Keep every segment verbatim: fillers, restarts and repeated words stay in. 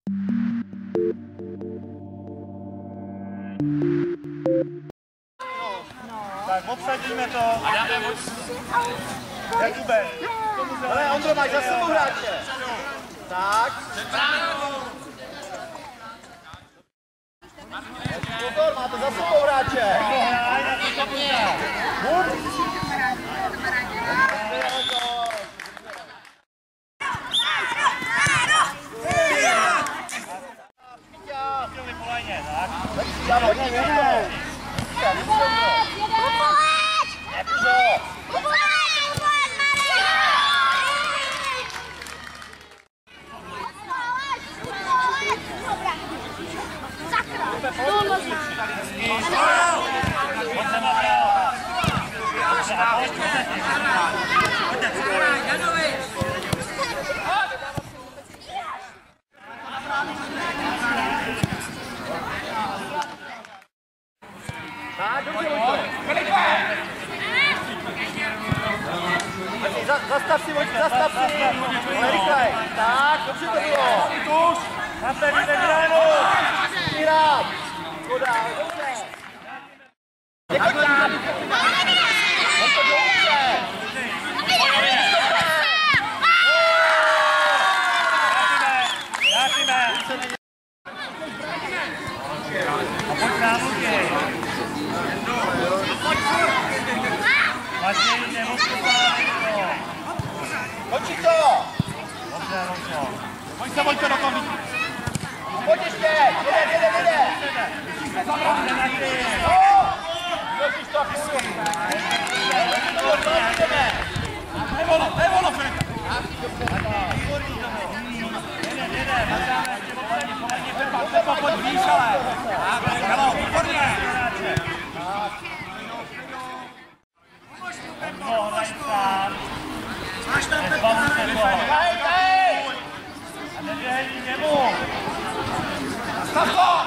Tak obsadíme to. Jakube. Ale Ondro, máš za sebou hráče. Tak. Pozor, máte za sebou hráče. Zastav si, Vojtku, zastav si! Rychlej! Tak, dobře to bylo! Nastavíte bránu! Vyhrát! Škoda, dobře! Nechoď tam! On to dobře! Vrátíme! A pojď nám ruky! Matěj, neodstupáme to! Končí to! Dobře, Lončo. Pojď se, Vojtko, do toho míči. Pojď ještě! Jede, jede, jede! Dobře, na ty! Končíš to a půjdu! Nevolo, nevolo, Filipe! Jede, jede, matáme ještě opravdu, poradně, Pepa, Pepa, pojď blíž, ale! Halo, výborně! Ondro, hraj sám. Nezbavu se toho. Hej, hej! A nedvěhej němu. Stav to!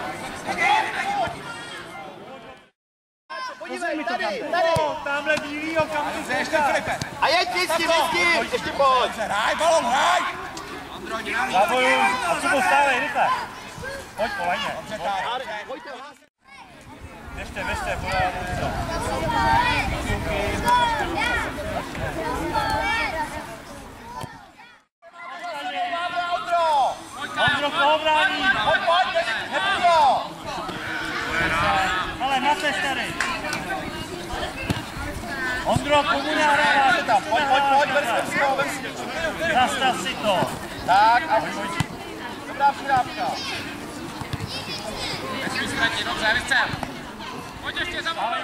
Podívej, tady, tady! Tamhle bílýho, kam ty se ještě, Filipe. A jeď ty s tím, s tím! Ještě pojď! Hraj, balon, hraj! Zabojuj, a co postávej, rychle. Pojď po lajně. Běžte, běžte, podáváme to. Ondro, koho brání? Pojď, pojď, nepůjdo! Ale na seš tady. Ondro, komu nahráváš? Tam, pojď, pojď, pojď, vem si ho, vem si. Nastav si to. Tak, a dobrá přihrávka. Nesmí ztratit, dobře, vystřel. Pojď ještě za mnou.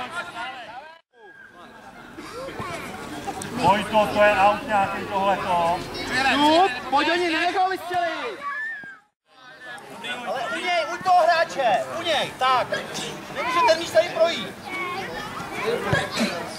Vojto, to je aut nějaký tohleto. Šut, pojď do něj, nenech ho vystřelit. Ale u něj, u toho hráče, u něj, tak. Nemůže ten míč tady projít.